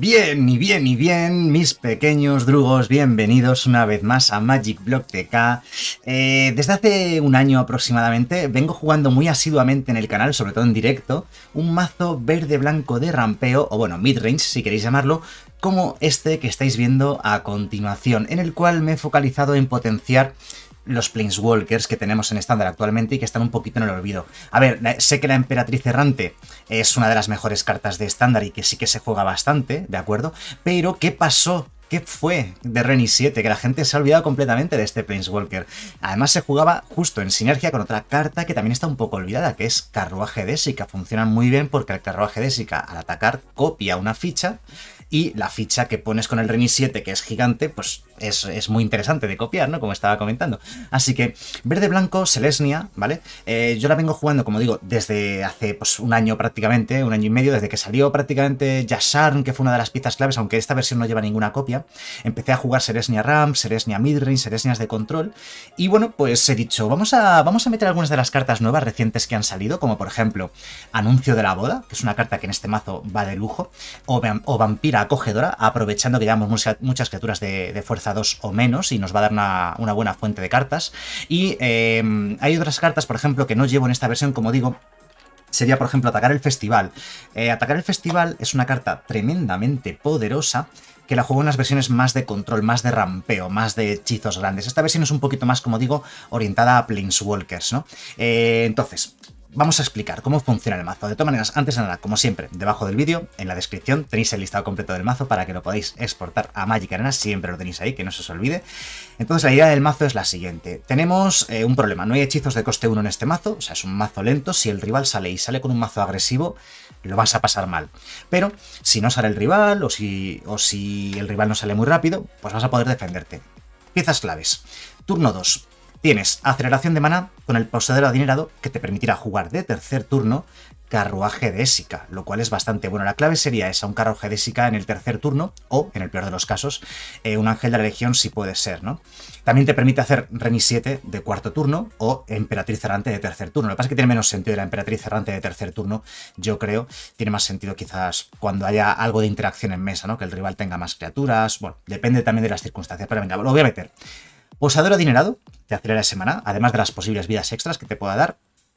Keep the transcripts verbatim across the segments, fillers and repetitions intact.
Bien, y bien, y bien, mis pequeños drugos, bienvenidos una vez más a Magic Block T K. Eh, desde hace un año aproximadamente vengo jugando muy asiduamente en el canal, sobre todo en directo, un mazo verde-blanco de rampeo, o bueno, midrange si queréis llamarlo, como este que estáis viendo a continuación, en el cual me he focalizado en potenciar los Planeswalkers que tenemos en estándar actualmente y que están un poquito en el olvido. A ver, sé que la Emperatriz Errante es una de las mejores cartas de estándar y que sí que se juega bastante, ¿de acuerdo? Pero, ¿qué pasó? ¿Qué fue de Reni siete? Que la gente se ha olvidado completamente de este Planeswalker. Además se jugaba justo en sinergia con otra carta que también está un poco olvidada, que es Carruaje Désica. Funciona muy bien porque el Carruaje Désica al atacar copia una ficha y la ficha que pones con el Reni siete, que es gigante, pues es, es muy interesante de copiar, ¿no? Como estaba comentando. Así que, verde-blanco, Selesnya, ¿vale? Eh, yo la vengo jugando, como digo, desde hace pues, un año prácticamente, un año y medio, desde que salió prácticamente Yasharn, que fue una de las piezas claves, aunque esta versión no lleva ninguna copia. Empecé a jugar Selesnya Ramp, Selesnya Midrange, Selesnyas de control. Y bueno, pues he dicho, vamos a, vamos a meter algunas de las cartas nuevas recientes que han salido, como por ejemplo, Anuncio de la Boda, que es una carta que en este mazo va de lujo, o, o Vampira Acogedora, aprovechando que llevamos muchas, muchas criaturas de, de fuerza dos o menos y nos va a dar una, una buena fuente de cartas. Y eh, hay otras cartas, por ejemplo, que no llevo en esta versión, como digo. Sería, por ejemplo, Atacar el Festival. Eh, Atacar el Festival es una carta tremendamente poderosa que la juego en las versiones más de control, más de rampeo, más de hechizos grandes. Esta versión es un poquito más, como digo, orientada a Planeswalkers, ¿no? Eh, entonces, vamos a explicar cómo funciona el mazo. De todas maneras, antes de nada, como siempre, debajo del vídeo, en la descripción, tenéis el listado completo del mazo para que lo podáis exportar a Magic Arena. Siempre lo tenéis ahí, que no se os olvide. Entonces, la idea del mazo es la siguiente. Tenemos eh, un problema. No hay hechizos de coste uno en este mazo. O sea, es un mazo lento. Si el rival sale y sale con un mazo agresivo, lo vas a pasar mal. Pero, si no sale el rival, o si, o si el rival no sale muy rápido, pues vas a poder defenderte. Piezas claves. Turno dos. Tienes aceleración de maná con el poseedor adinerado que te permitirá jugar de tercer turno Carruaje Désica, lo cual es bastante bueno. La clave sería esa, un Carruaje Désica en el tercer turno o, en el peor de los casos, eh, un Ángel de la Legión si puede ser, ¿no? También te permite hacer Reni siete de cuarto turno o Emperatriz Errante de tercer turno. Lo que pasa es que tiene menos sentido la Emperatriz Errante de tercer turno, yo creo. Tiene más sentido quizás cuando haya algo de interacción en mesa, ¿no? Que el rival tenga más criaturas. Bueno, depende también de las circunstancias, pero venga, lo voy a meter. Posador adinerado, te acelera ese maná, además de las posibles vidas extras que te pueda dar.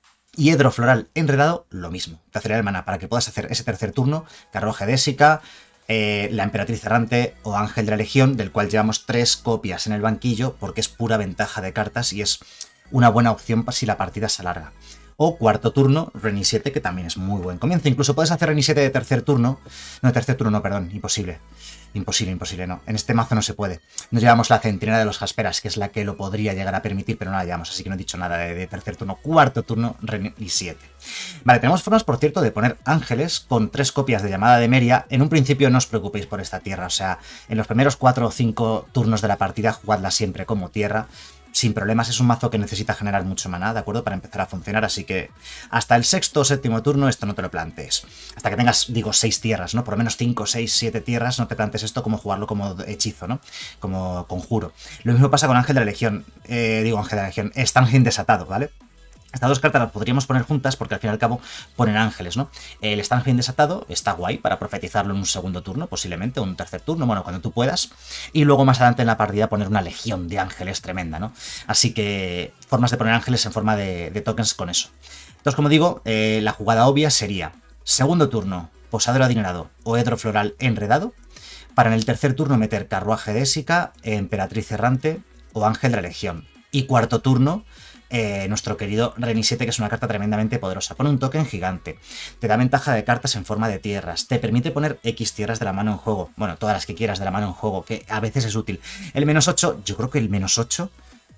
Y Hedro Floral enredado, lo mismo. Te acelera el maná para que puedas hacer ese tercer turno, Carruaje Désica, eh, la Emperatriz Errante o Ángel de la Legión, del cual llevamos tres copias en el banquillo, porque es pura ventaja de cartas y es una buena opción si la partida se alarga. O cuarto turno, Reni siete, que también es muy buen comienzo. Incluso puedes hacer Reni siete de tercer turno. No, de tercer turno, no, perdón, imposible. Imposible, imposible, no. En este mazo no se puede. Nos llevamos la Centinela de los Jasperas, que es la que lo podría llegar a permitir, pero no la llevamos, así que no he dicho nada de, de tercer turno. Cuarto turno, Reni siete. Vale, tenemos formas, por cierto, de poner ángeles con tres copias de Llamada de Meria. En un principio no os preocupéis por esta tierra, o sea, en los primeros cuatro o cinco turnos de la partida jugadla siempre como tierra. Sin problemas, es un mazo que necesita generar mucho maná, ¿de acuerdo? Para empezar a funcionar, así que hasta el sexto o séptimo turno esto no te lo plantees. Hasta que tengas, digo, seis tierras, ¿no? Por lo menos cinco, seis, siete tierras, no te plantees esto como jugarlo como hechizo, ¿no? Como conjuro. Lo mismo pasa con Ángel de la Legión, eh, digo Ángel de la Legión, Stanheim Desatado, ¿vale? Estas dos cartas las podríamos poner juntas porque al fin y al cabo ponen ángeles, ¿no? El Stanheim Desatado está guay para profetizarlo en un segundo turno, posiblemente, o un tercer turno, bueno, cuando tú puedas. Y luego más adelante en la partida poner una legión de ángeles tremenda, ¿no? Así que formas de poner ángeles en forma de, de tokens con eso. Entonces, como digo, eh, la jugada obvia sería segundo turno, Posador Adinerado o Hedro Floral enredado. Para en el tercer turno meter Carruaje Désica, Emperatriz Errante o Ángel de la Legión. Y cuarto turno, Eh, nuestro querido Reni siete, que es una carta tremendamente poderosa. Pone un token gigante, te da ventaja de cartas en forma de tierras, te permite poner X tierras de la mano en juego, bueno, todas las que quieras de la mano en juego, que a veces es útil. El menos ocho, yo creo que el menos ocho,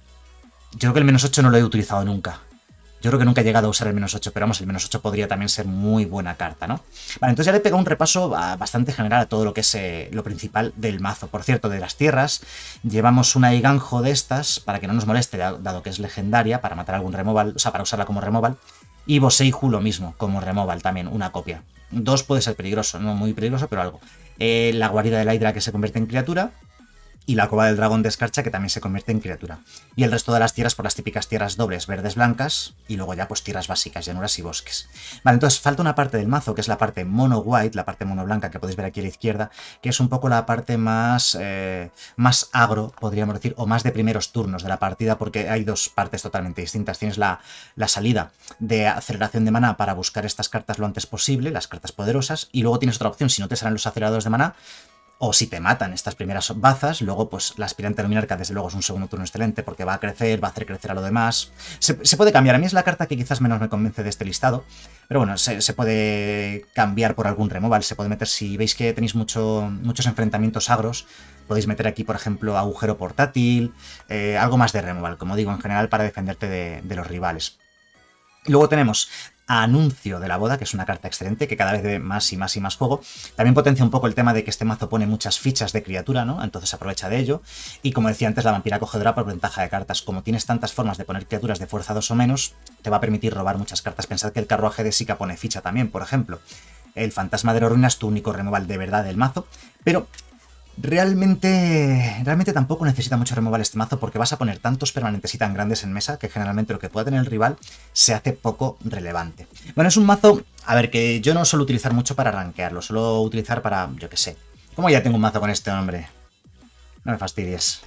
yo creo que el menos ocho no lo he utilizado nunca. Yo creo que nunca he llegado a usar el menos ocho, pero vamos, el menos ocho podría también ser muy buena carta, ¿no? Vale, entonces ya le he pegado un repaso bastante general a todo lo que es eh, lo principal del mazo. Por cierto, de las tierras, llevamos una Iganjo de estas, para que no nos moleste, dado que es legendaria, para matar algún removal, o sea, para usarla como removal. Y Boseiju lo mismo, como removal también, una copia. Dos puede ser peligroso, no muy peligroso, pero algo. Eh, la guarida de la Hidra que se convierte en criatura. y la Cova del Dragón de Escarcha, que también se convierte en criatura. Y el resto de las tierras por las típicas tierras dobles, verdes, blancas, y luego ya pues tierras básicas, llanuras y bosques. Vale, entonces falta una parte del mazo, que es la parte mono white, la parte mono blanca, que podéis ver aquí a la izquierda, que es un poco la parte más, eh, más agro, podríamos decir, o más de primeros turnos de la partida, porque hay dos partes totalmente distintas. Tienes la, la salida de aceleración de maná para buscar estas cartas lo antes posible, las cartas poderosas, y luego tienes otra opción, si no te salen los aceleradores de maná, o si te matan estas primeras bazas, luego pues la aspirante luminarca desde luego es un segundo turno excelente porque va a crecer, va a hacer crecer a lo demás. Se, se puede cambiar, a mí es la carta que quizás menos me convence de este listado, pero bueno, se, se puede cambiar por algún removal, se puede meter, si veis que tenéis mucho, muchos enfrentamientos agros, podéis meter aquí por ejemplo agujero portátil, eh, algo más de removal, como digo, en general para defenderte de, de los rivales. Luego tenemos Anuncio de la Boda, que es una carta excelente, que cada vez ve más y más y más juego. También potencia un poco el tema de que este mazo pone muchas fichas de criatura, ¿no? Entonces aprovecha de ello. Y como decía antes, la Vampira Cogedora por ventaja de cartas. Como tienes tantas formas de poner criaturas de fuerza dos o menos, te va a permitir robar muchas cartas. Pensad que el Carruaje de Sika pone ficha también, por ejemplo. El Fantasma de la Ruina es tu único removal de verdad del mazo, pero Realmente, realmente tampoco necesita mucho removal este mazo porque vas a poner tantos permanentes y tan grandes en mesa que generalmente lo que pueda tener el rival se hace poco relevante. Bueno, es un mazo, a ver, que yo no suelo utilizar mucho para rankearlo, suelo utilizar para, yo qué sé. ¿Cómo ya tengo un mazo con este hombre? No me fastidies.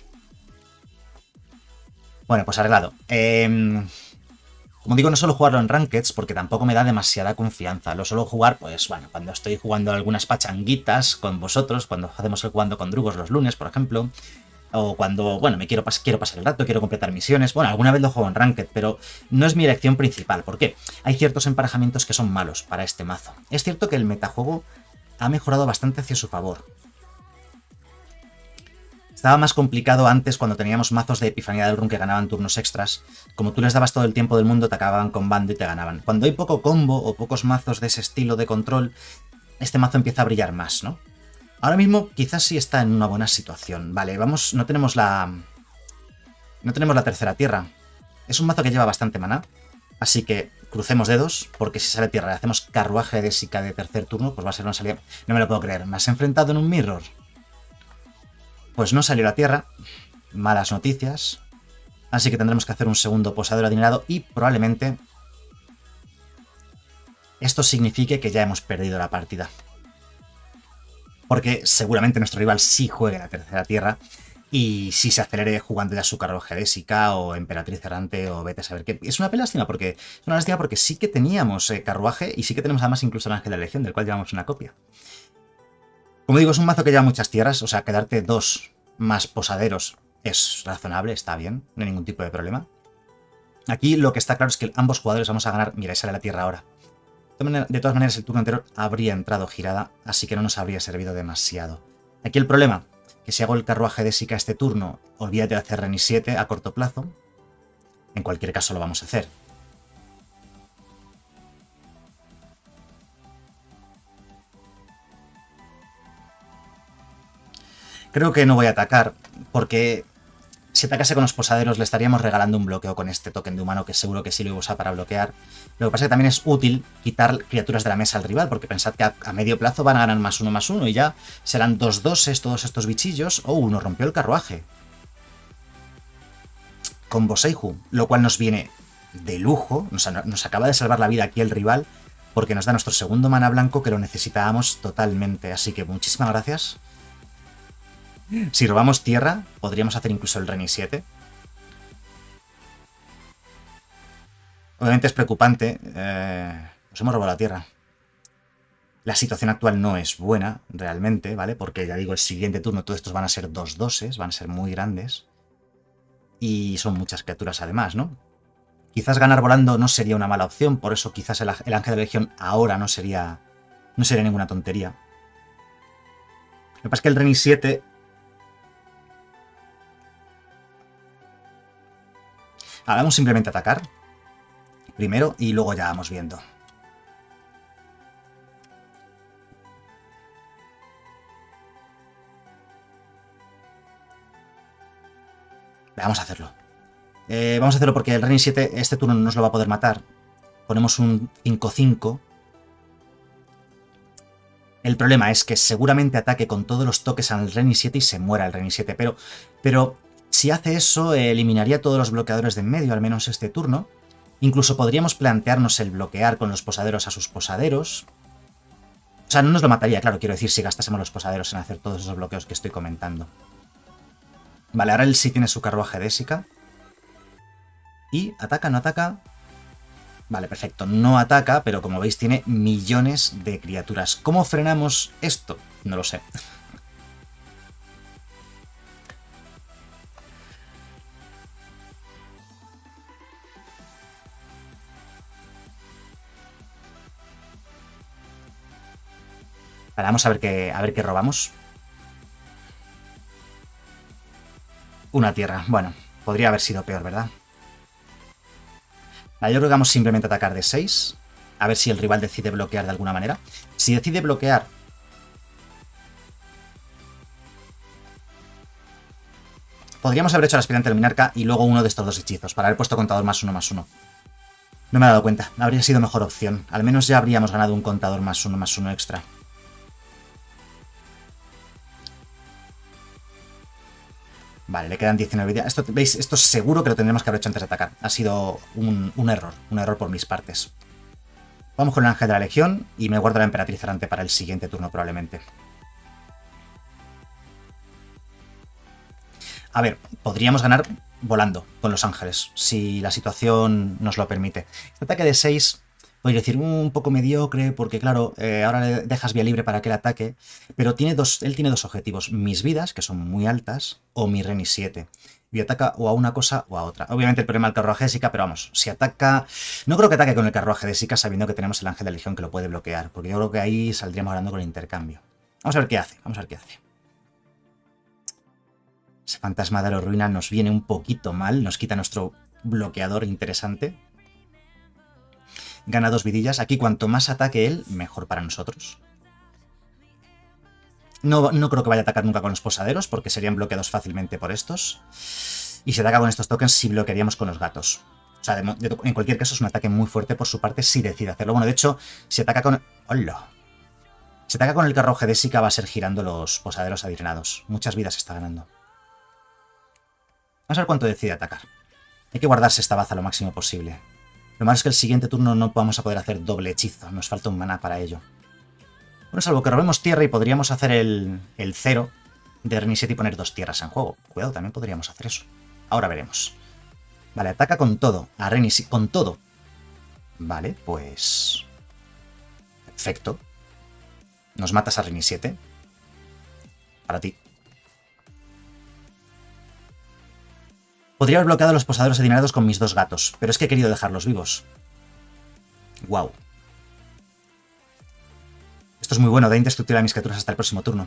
Bueno, pues arreglado. Eh... Como digo, no suelo jugarlo en Rankeds porque tampoco me da demasiada confianza. Lo suelo jugar, pues bueno, cuando estoy jugando algunas pachanguitas con vosotros, cuando hacemos el jugando con drugos los lunes, por ejemplo, o cuando, bueno, me quiero, pas quiero pasar el rato, quiero completar misiones. Bueno, alguna vez lo juego en Ranked, pero no es mi elección principal. ¿Por qué? Hay ciertos emparejamientos que son malos para este mazo. Es cierto que el metajuego ha mejorado bastante hacia su favor. Estaba más complicado antes cuando teníamos mazos de Epifanía del Run que ganaban turnos extras. Como tú les dabas todo el tiempo del mundo, te acababan combando y te ganaban. Cuando hay poco combo o pocos mazos de ese estilo de control, este mazo empieza a brillar más, ¿no? Ahora mismo quizás sí está en una buena situación. Vale, vamos, no tenemos la... No tenemos la tercera tierra. Es un mazo que lleva bastante maná, así que crucemos dedos, porque si sale tierra y hacemos Carruaje de Sika de tercer turno, pues va a ser una salida... No me lo puedo creer. ¿Me has enfrentado en un mirror? Pues no salió la tierra, malas noticias, así que tendremos que hacer un segundo posadero adinerado y probablemente esto signifique que ya hemos perdido la partida. Porque seguramente nuestro rival sí juegue la tercera tierra y sí se acelere jugando ya su Carruaje de Sika o Emperatriz Errante o vete a saber qué. Es una lástima porque, es una lástima porque sí que teníamos eh, carruaje y sí que tenemos además incluso el Ángel de la Legión, del cual llevamos una copia. Como digo, es un mazo que lleva muchas tierras, o sea, quedarte dos más posaderos es razonable, está bien, no hay ningún tipo de problema. Aquí lo que está claro es que ambos jugadores vamos a ganar. Mira, sale la tierra ahora. De todas maneras, el turno anterior habría entrado girada, así que no nos habría servido demasiado. Aquí el problema, que si hago el Carruaje de Sika este turno, olvídate de hacer Reni siete a corto plazo. En cualquier caso lo vamos a hacer. Creo que no voy a atacar, porque si atacase con los posaderos le estaríamos regalando un bloqueo con este token de humano, que seguro que sí lo iba a usar para bloquear. Lo que pasa es que también es útil quitar criaturas de la mesa al rival, porque pensad que a, a medio plazo van a ganar más uno más uno, y ya serán dos doses todos estos bichillos. Oh, uno rompió el carruaje. Con Boseiju, lo cual nos viene de lujo, nos, nos acaba de salvar la vida aquí el rival, porque nos da nuestro segundo mana blanco que lo necesitábamos totalmente. Así que muchísimas gracias. Si robamos tierra, podríamos hacer incluso el Reni siete. Obviamente es preocupante. Eh, nos hemos robado la tierra. La situación actual no es buena, realmente, ¿vale? Porque ya digo, el siguiente turno todos estos van a ser dos doses, van a ser muy grandes. Y son muchas criaturas además, ¿no? Quizás ganar volando no sería una mala opción, por eso quizás el, el Ángel de la Legión ahora no sería, no sería ninguna tontería. Lo que pasa es que el Reni siete... Ahora vamos simplemente a atacar primero y luego ya vamos viendo. Vamos a hacerlo. Eh, vamos a hacerlo porque el Reni siete este turno no nos lo va a poder matar. Ponemos un cinco cinco. El problema es que seguramente ataque con todos los toques al Reni siete y se muera el Reni siete, pero, pero si hace eso eliminaría todos los bloqueadores de en medio, al menos este turno. Incluso podríamos plantearnos el bloquear con los posaderos a sus posaderos. O sea, no nos lo mataría, claro, quiero decir, si gastásemos los posaderos en hacer todos esos bloqueos que estoy comentando. Vale, ahora él sí tiene su carruaje désica. Y ataca, no ataca. Vale, perfecto. No ataca, pero como veis tiene millones de criaturas. ¿Cómo frenamos esto? No lo sé. Vale, vamos a ver qué, a ver qué robamos. Una tierra. Bueno, podría haber sido peor, ¿verdad? Vale, yo creo que vamos simplemente a atacar de seis. A ver si el rival decide bloquear de alguna manera. Si decide bloquear... Podríamos haber hecho el aspirante luminarca y luego uno de estos dos hechizos, para haber puesto contador más uno más uno. No me he dado cuenta. Habría sido mejor opción. Al menos ya habríamos ganado un contador más uno más uno extra. Vale, le quedan diecinueve vidas. Esto, ¿veis? Esto seguro que lo tendremos que haber hecho antes de atacar. Ha sido un, un error. Un error por mis partes. Vamos con el ángel de la legión y me guardo la emperatriz errante para el siguiente turno probablemente. A ver, podríamos ganar volando con los ángeles, si la situación nos lo permite. Este ataque de seis, podría decir, un poco mediocre, porque claro, eh, ahora le dejas vía libre para que él ataque, pero tiene dos, él tiene dos objetivos, mis vidas, que son muy altas, o mi Reni siete. Y ataca o a una cosa o a otra. Obviamente el problema del carruaje de Sika, pero vamos, si ataca... No creo que ataque con el carruaje de Sika sabiendo que tenemos el ángel de legión que lo puede bloquear, porque yo creo que ahí saldríamos hablando con el intercambio. Vamos a ver qué hace, vamos a ver qué hace. Ese fantasma de la ruina nos viene un poquito mal, nos quita nuestro bloqueador interesante. Gana dos vidillas. Aquí cuanto más ataque él, mejor para nosotros. No, no creo que vaya a atacar nunca con los posaderos, porque serían bloqueados fácilmente por estos. Y si ataca con estos tokens, sí bloquearíamos con los gatos. O sea, de, de, en cualquier caso es un ataque muy fuerte por su parte si decide hacerlo. Bueno, de hecho, si ataca con... ¡Hola! Si ataca con el carruaje de Sika va a ser girando los posaderos adrenados. Muchas vidas está ganando. Vamos a ver cuánto decide atacar. Hay que guardarse esta baza lo máximo posible. Lo malo es que el siguiente turno no vamos a poder hacer doble hechizo. Nos falta un maná para ello. Bueno, salvo que robemos tierra y podríamos hacer el, el cero de Reni siete y poner dos tierras en juego. Cuidado, también podríamos hacer eso. Ahora veremos. Vale, ataca con todo. A Reni siete, con todo. Vale, pues... Perfecto. Nos matas a Reni siete. Para ti. Podría haber bloqueado a los posaderos adinerados con mis dos gatos, pero es que he querido dejarlos vivos. Wow. Esto es muy bueno, da indestructible a mis criaturas hasta el próximo turno.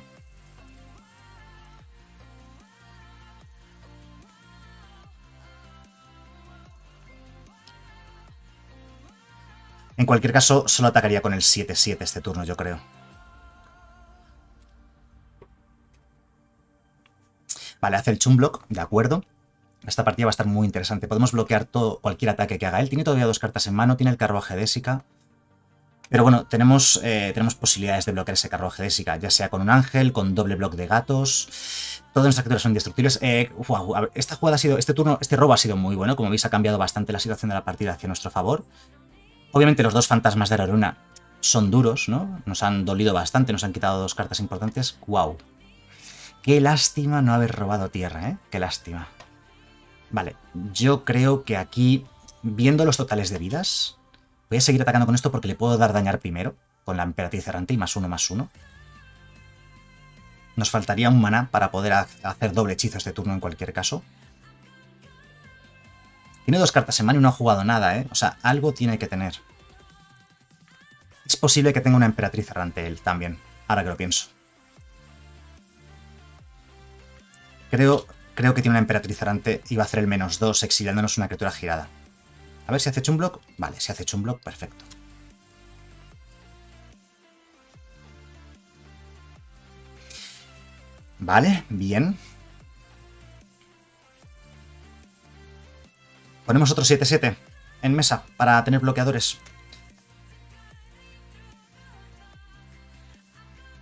En cualquier caso, solo atacaría con el siete siete este turno, yo creo. Vale, hace el Chumblock, de acuerdo. Esta partida va a estar muy interesante. Podemos bloquear todo, cualquier ataque que haga él. Tiene todavía dos cartas en mano, tiene el carruaje de Sika. Pero bueno, tenemos, eh, tenemos posibilidades de bloquear ese carruaje de Sika, ya sea con un ángel, con doble block de gatos. Todas nuestras criaturas son indestructibles. Eh, wow, a ver, esta jugada ha sido, este turno, este robo ha sido muy bueno. Como veis, ha cambiado bastante la situación de la partida hacia nuestro favor. Obviamente los dos fantasmas de la runa son duros, ¿no? Nos han dolido bastante, nos han quitado dos cartas importantes. Wow. Qué lástima no haber robado tierra, ¿eh? Qué lástima. Vale, yo creo que aquí, viendo los totales de vidas, voy a seguir atacando con esto porque le puedo dar dañar primero, con la emperatriz errante y más uno, más uno. Nos faltaría un maná para poder hacer doble hechizo este turno en cualquier caso. Tiene dos cartas en mano y no ha jugado nada, ¿eh? O sea, algo tiene que tener. Es posible que tenga una emperatriz errante él también, ahora que lo pienso. Creo... Creo que tiene una emperatriz errante y va a hacer el menos dos exiliándonos una criatura girada. A ver si hace Chumblock. Vale, si hace Chumblock, perfecto. Vale, bien. Ponemos otro siete siete en mesa para tener bloqueadores.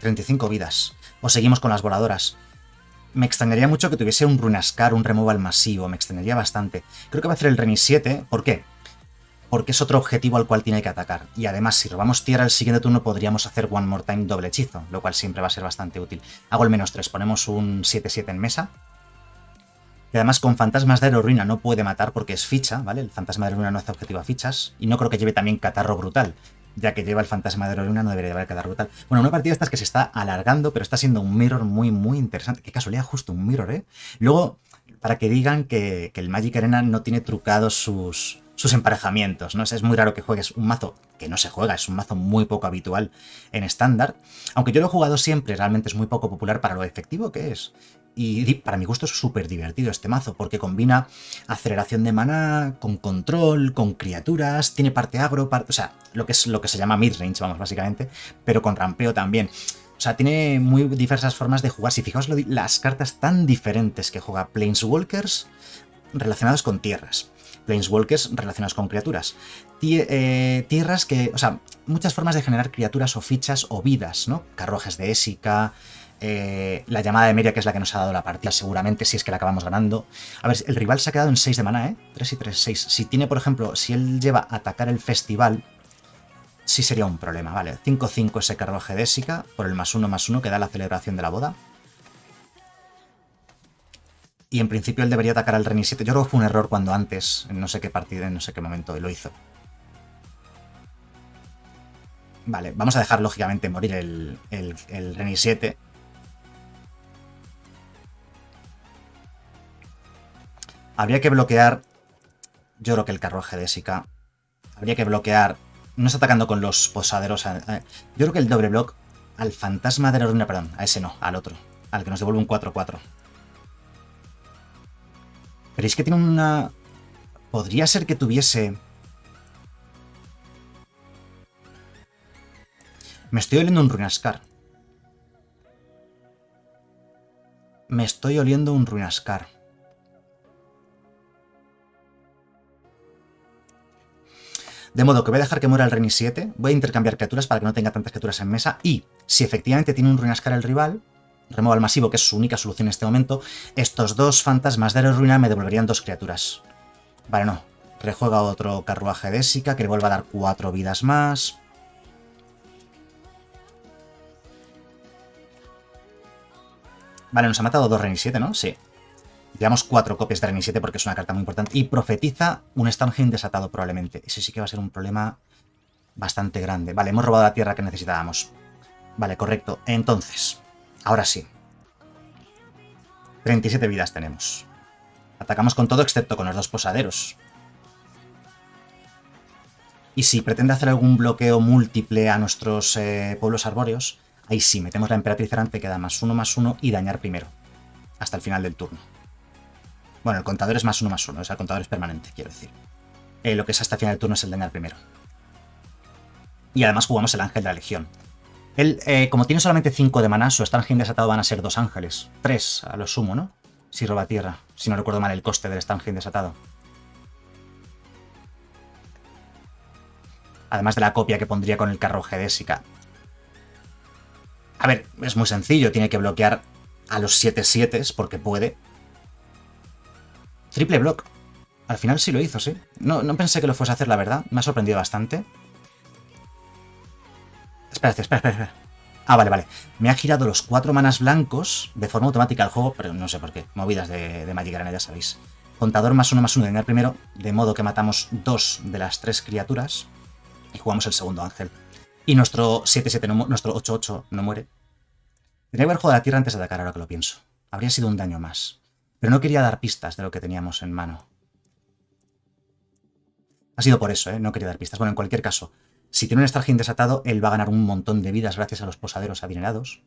treinta y cinco vidas. O seguimos con las voladoras. Me extrañaría mucho que tuviese un Runascar, un removal masivo. Me extrañaría bastante. Creo que va a hacer el Reni siete. ¿Por qué? Porque es otro objetivo al cual tiene que atacar. Y además, si robamos tierra el siguiente turno, podríamos hacer One More Time doble hechizo, lo cual siempre va a ser bastante útil. Hago el menos tres, ponemos un siete siete en mesa. Y además con Fantasmas de Aeroruina no puede matar porque es ficha, ¿vale? El Fantasma de Aeroruina no hace objetivo a fichas. Y no creo que lleve también Catarro Brutal, ya que lleva el Fantasma de Aeroruina, no debería llevar Catarro Brutal. Bueno, una partida de estas que se está alargando, pero está siendo un mirror muy, muy interesante. Qué casualidad, justo un mirror, ¿eh? Luego, para que digan que, que el Magic Arena no tiene trucados sus... sus emparejamientos, ¿no? Es muy raro que juegues un mazo que no se juega, es un mazo muy poco habitual en estándar. Aunque yo lo he jugado siempre, realmente es muy poco popular para lo efectivo que es. Y para mi gusto es súper divertido este mazo, porque combina aceleración de maná, con control, con criaturas, tiene parte agro, parte, o sea, lo que es lo que se llama midrange, vamos, básicamente, pero con rampeo también. O sea, tiene muy diversas formas de jugar. Si fijaos lo, las cartas tan diferentes que juega Planeswalkers relacionados con tierras. Planeswalkers relacionados con criaturas. Eh, tierras que... O sea, muchas formas de generar criaturas o fichas o vidas, ¿no? Carruajes de Ésica, eh, la llamada de Meria, que es la que nos ha dado la partida, seguramente, si es que la acabamos ganando. A ver, el rival se ha quedado en seis de maná, ¿eh? tres y tres, seis. Si tiene, por ejemplo, si él lleva a atacar el festival, sí sería un problema, ¿vale? cinco cinco ese carruaje de Ésica, por el más uno más uno que da la celebración de la boda. Y en principio él debería atacar al Reni siete. Yo creo que fue un error cuando antes, en no sé qué partida, en no sé qué momento, lo hizo. Vale, vamos a dejar lógicamente morir el, el, el Reni siete. Habría que bloquear... Yo creo que el carruaje de Ésica. Habría que bloquear... No está atacando con los posaderos. Eh, yo creo que el doble block al Fantasma de la Ruina, perdón, a ese no, al otro. Al que nos devuelve un cuatro cuatro. Pero es que tiene una... Podría ser que tuviese... Me estoy oliendo un Runascar. Me estoy oliendo un Runascar. De modo que voy a dejar que muera el Reni siete. Voy a intercambiar criaturas para que no tenga tantas criaturas en mesa. Y si efectivamente tiene un Runascar el rival... Removal masivo, que es su única solución en este momento, estos dos fantasmas de Aeroruina me devolverían dos criaturas. Vale, no. Rejuega otro carruaje de Ésica, que le vuelva a dar cuatro vidas más. Vale, nos ha matado dos Reni siete, ¿no? Sí. Llevamos cuatro copias de Reni siete porque es una carta muy importante. Y profetiza un Stormheim desatado probablemente. Ese sí que va a ser un problema bastante grande. Vale, hemos robado la tierra que necesitábamos. Vale, correcto. Entonces... Ahora sí. treinta y siete vidas tenemos. Atacamos con todo excepto con los dos posaderos. Y si pretende hacer algún bloqueo múltiple a nuestros eh, pueblos arbóreos, ahí sí, metemos la emperatriz errante que da más uno más uno y dañar primero. Hasta el final del turno. Bueno, el contador es más uno más uno, o sea, el contador es permanente, quiero decir. Eh, lo que es hasta el final del turno es el dañar primero. Y además jugamos el ángel de la legión. Él, eh, como tiene solamente cinco de maná, su Stormheim desatado van a ser dos ángeles. tres a lo sumo, ¿no? Si roba tierra. Si no recuerdo mal el coste del Stormheim desatado. Además de la copia que pondría con el carruaje de Ésica. A ver, es muy sencillo. Tiene que bloquear a los siete siete porque puede. Triple block. Al final sí lo hizo, sí. No, no pensé que lo fuese a hacer, la verdad. Me ha sorprendido bastante. Espera, espera, espera, espera. Ah, vale, vale. Me ha girado los cuatro manas blancos de forma automática al juego, pero no sé por qué. Movidas de, de Magic Arena, ya sabéis. Contador más uno más uno de dañar primero, de modo que matamos dos de las tres criaturas y jugamos el segundo ángel. Y nuestro siete siete, no, nuestro ocho ocho no muere. Tendría que haber jugado a la tierra antes de atacar, ahora que lo pienso. Habría sido un daño más. Pero no quería dar pistas de lo que teníamos en mano. Ha sido por eso, ¿eh? No quería dar pistas. Bueno, en cualquier caso... Si tiene un Stormheim desatado, él va a ganar un montón de vidas gracias a los posaderos adinerados.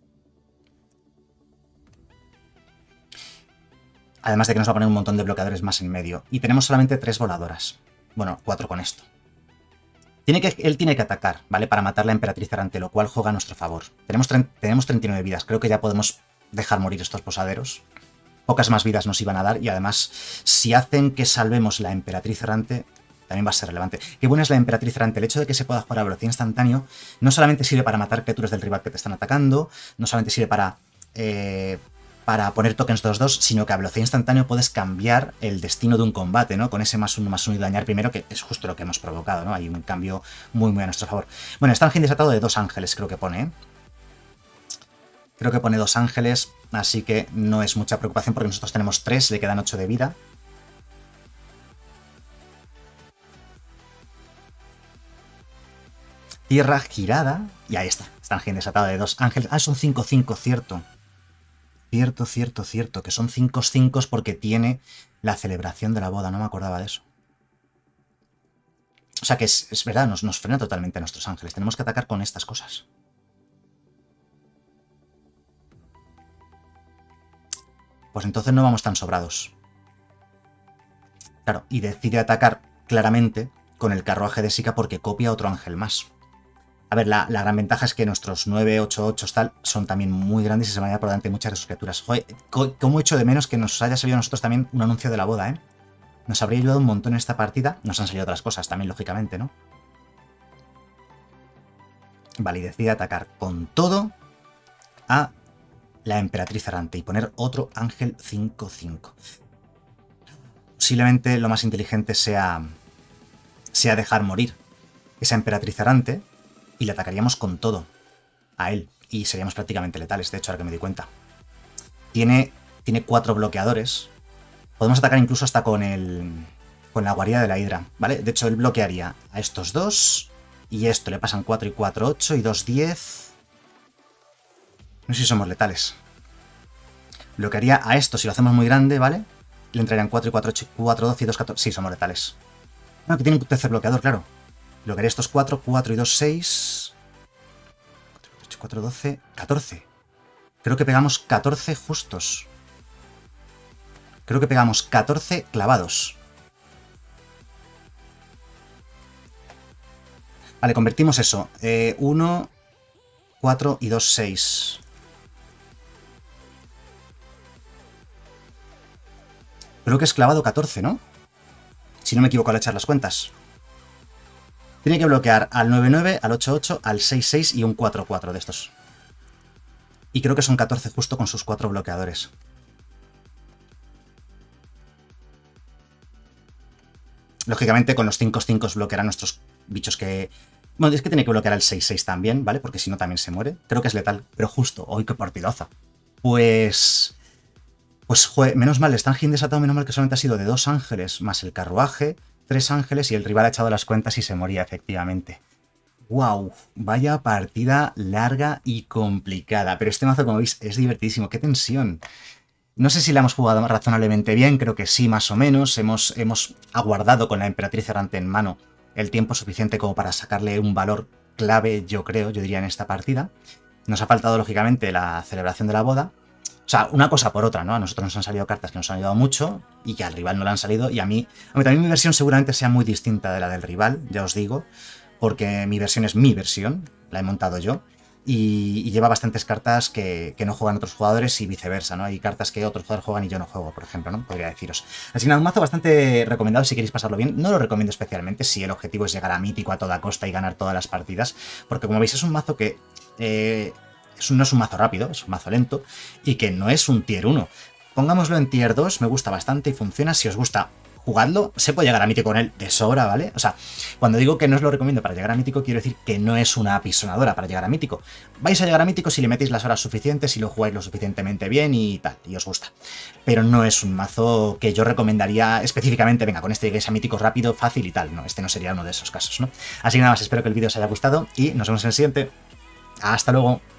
Además de que nos va a poner un montón de bloqueadores más en medio. Y tenemos solamente tres voladoras. Bueno, cuatro con esto. Tiene que, él tiene que atacar, ¿vale? Para matar la emperatriz errante, lo cual juega a nuestro favor. Tenemos, tenemos treinta y nueve vidas. Creo que ya podemos dejar morir estos posaderos. Pocas más vidas nos iban a dar. Y además, si hacen que salvemos la emperatriz errante... también va a ser relevante. Qué buena es la Emperatriz Errante. El hecho de que se pueda jugar a velocidad instantáneo no solamente sirve para matar criaturas del rival que te están atacando, no solamente sirve para, eh, para poner tokens dos dos, sino que a velocidad instantánea puedes cambiar el destino de un combate, ¿no? Con ese más uno, más uno y dañar primero, que es justo lo que hemos provocado, ¿no? Hay un cambio muy, muy a nuestro favor. Bueno, está el gen desatado de dos ángeles, creo que pone, ¿eh? Creo que pone dos ángeles, así que no es mucha preocupación porque nosotros tenemos tres, le quedan ocho de vida. Tierra girada. Y ahí está. Está el gen desatado de dos ángeles. Ah, son cinco cinco, cierto. Cierto, cierto, cierto. Que son cinco cinco porque tiene la celebración de la boda. No me acordaba de eso. O sea que es, es verdad, nos, nos frena totalmente a nuestros ángeles. Tenemos que atacar con estas cosas. Pues entonces no vamos tan sobrados. Claro, y decide atacar claramente con el carruaje de Sika porque copia otro ángel más. A ver, la, la gran ventaja es que nuestros nueve, ocho, ocho tal son también muy grandes y se van a ir por delante muchas de sus criaturas. Joder, cómo echo de menos que nos haya salido a nosotros también un anuncio de la boda, ¿eh? Nos habría ayudado un montón en esta partida. Nos han salido otras cosas también, lógicamente, ¿no? Vale, y decide atacar con todo a la Emperatriz Errante y poner otro ángel cinco cinco. Posiblemente lo más inteligente sea, sea dejar morir esa Emperatriz Errante y le atacaríamos con todo a él. Y seríamos prácticamente letales, de hecho, ahora que me di cuenta. Tiene, tiene cuatro bloqueadores. Podemos atacar incluso hasta con el con la guarida de la Hidra, ¿vale? De hecho, él bloquearía a estos dos y esto. Le pasan cuatro y cuatro, ocho y dos, diez. No sé si somos letales. Bloquearía a esto si lo hacemos muy grande, ¿vale? Le entrarían cuatro y cuatro, ocho, cuatro, doce y dos, catorce. Sí, somos letales. Bueno, que tiene un tercer bloqueador, claro. Bloquearía estos cuatro, cuatro y dos, seis. ocho, cuatro, doce, catorce. Creo que pegamos catorce justos. Creo que pegamos catorce clavados. Vale, convertimos eso. Eh, uno, cuatro y dos, seis. Creo que es clavado catorce, ¿no? Si no me equivoco al echar las cuentas. Tiene que bloquear al nueve nueve, al ocho ocho, al seis seis y un cuatro cuatro de estos. Y creo que son catorce justo con sus cuatro bloqueadores. Lógicamente con los cinco cinco bloquearán nuestros bichos que... Bueno, es que tiene que bloquear al seis seis también, ¿vale? Porque si no también se muere. Creo que es letal, pero justo. ¡Uy, qué partidaza! Pues... Pues, joder, menos mal, está en desatado, menos mal que solamente ha sido de dos ángeles más el carruaje, tres ángeles y el rival ha echado las cuentas y se moría, efectivamente. ¡Wow! Vaya partida larga y complicada. Pero este mazo, como veis, es divertidísimo. ¡Qué tensión! No sé si la hemos jugado razonablemente bien, creo que sí, más o menos. Hemos, hemos aguardado con la Emperatriz Errante en mano el tiempo suficiente como para sacarle un valor clave, yo creo, yo diría, en esta partida. Nos ha faltado, lógicamente, la celebración de la boda. O sea, una cosa por otra, ¿no? A nosotros nos han salido cartas que nos han ayudado mucho y que al rival no le han salido. Y a mí, a mí también mi versión seguramente sea muy distinta de la del rival, ya os digo, porque mi versión es mi versión, la he montado yo. Y, y lleva bastantes cartas que, que no juegan otros jugadores y viceversa, ¿no? Hay cartas que otros jugadores juegan y yo no juego, por ejemplo, ¿no? Podría deciros. Así que nada, un mazo bastante recomendado si queréis pasarlo bien. No lo recomiendo especialmente si el objetivo es llegar a mítico a toda costa y ganar todas las partidas, porque como veis es un mazo que... Eh, es un, no es un mazo rápido, es un mazo lento y que no es un tier uno. Pongámoslo en tier dos, me gusta bastante y funciona. Si os gusta, jugadlo. Se puede llegar a mítico con él de sobra, ¿vale? O sea, cuando digo que no os lo recomiendo para llegar a mítico, quiero decir que no es una apisonadora para llegar a mítico. Vais a llegar a mítico si le metéis las horas suficientes, si lo jugáis lo suficientemente bien y tal, y os gusta. Pero no es un mazo que yo recomendaría específicamente, venga, con este lleguéis a mítico rápido, fácil y tal. No, este no sería uno de esos casos, ¿no? Así que nada más, espero que el vídeo os haya gustado y nos vemos en el siguiente. ¡Hasta luego!